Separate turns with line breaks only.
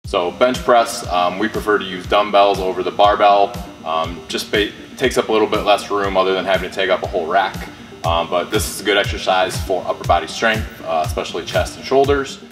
So bench press, we prefer to use dumbbells over the barbell. Takes up a little bit less room other than having to take up a whole rack. But this is a good exercise for upper body strength, especially chest and shoulders.